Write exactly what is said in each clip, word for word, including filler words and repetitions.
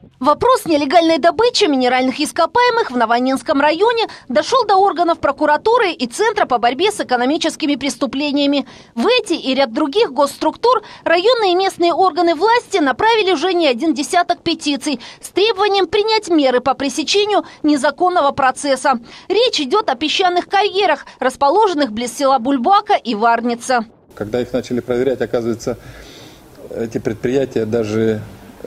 Вопрос нелегальной добычи минеральных ископаемых в Новоаннинском районе дошел до органов прокуратуры и Центра по борьбе с экономическими преступлениями. В эти и ряд других госструктур районные и местные органы власти направили уже не один десяток петиций с требованием принять меры по пресечению незаконного процесса. Речь идет о песчаных карьерах, расположенных близ села Бульбака и Варница. Когда их начали проверять, оказывается, эти предприятия даже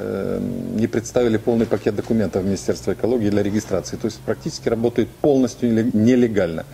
не представили полный пакет документов Министерства экологии для регистрации. То есть практически работают полностью нелегально.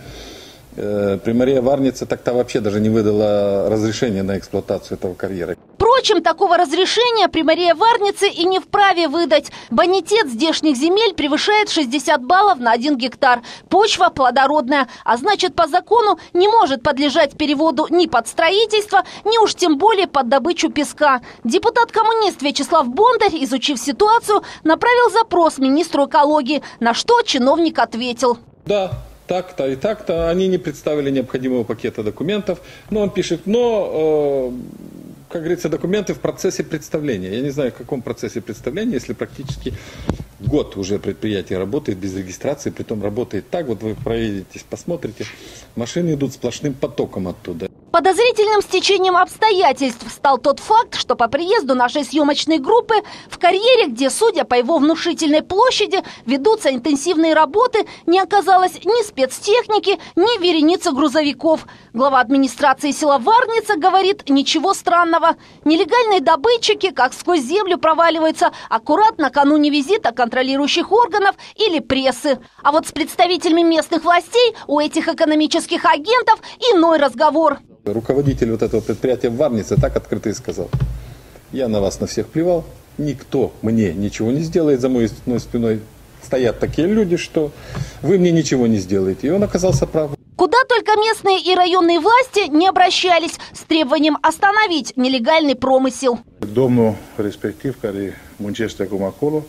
Примария Варница так-то вообще даже не выдала разрешение на эксплуатацию этого карьера. Впрочем, такого разрешения Примария Варницы и не вправе выдать. Бонитет здешних земель превышает шестьдесят баллов на один гектар. Почва плодородная, а значит, по закону не может подлежать переводу ни под строительство, ни уж тем более под добычу песка. Депутат-коммунист Вячеслав Бондарь, изучив ситуацию, направил запрос министру экологии, на что чиновник ответил. Да. Так-то и так-то. Они не представили необходимого пакета документов. Но он пишет, но, э, как говорится, документы в процессе представления. Я не знаю, в каком процессе представления, если практически год уже предприятие работает без регистрации, притом работает так, вот вы проедетесь, посмотрите, машины идут сплошным потоком оттуда. Подозрительным стечением обстоятельств стал тот факт, что по приезду нашей съемочной группы в карьере, где, судя по его внушительной площади, ведутся интенсивные работы, не оказалось ни спецтехники, ни вереницы грузовиков. Глава администрации села Варница говорит, ничего странного. Нелегальные добытчики, как сквозь землю, проваливаются аккурат накануне визита контролирующих органов или прессы. А вот с представителями местных властей у этих экономических агентов иной разговор. Руководитель вот этого предприятия в Варнице так открыто и сказал: я на вас на всех плевал, никто мне ничего не сделает, за моей спиной стоят такие люди, что вы мне ничего не сделаете. И он оказался прав. Куда только местные и районные власти не обращались с требованием остановить нелегальный промысел. Domnul respectiv, care muncește acum acolo,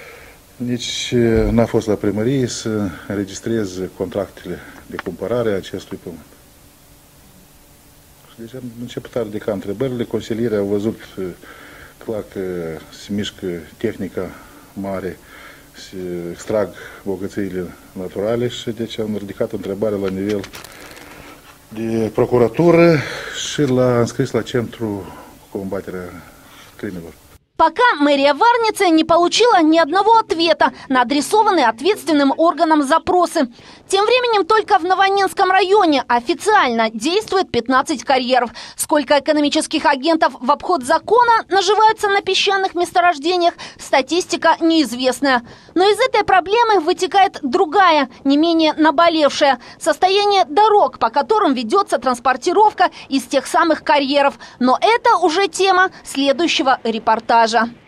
nici n-a fost la primărie să înregistreze contractele de cumpărare a acestui pământ. Deci am început a ridica întrebările, consilierii au văzut clar că se mișcă tehnica mare, se extrag bogățiile naturale și deci am ridicat întrebarea la nivel de procuratură și l-a înscris la Centru combaterea crimelor. Пока мэрия Варницы не получила ни одного ответа на адресованные ответственным органам запросы. Тем временем только в Новоаннинском районе официально действует пятнадцать карьеров. Сколько экономических агентов в обход закона наживаются на песчаных месторождениях, статистика неизвестная. Но из этой проблемы вытекает другая, не менее наболевшая – состояние дорог, по которым ведется транспортировка из тех самых карьеров. Но это уже тема следующего репортажа.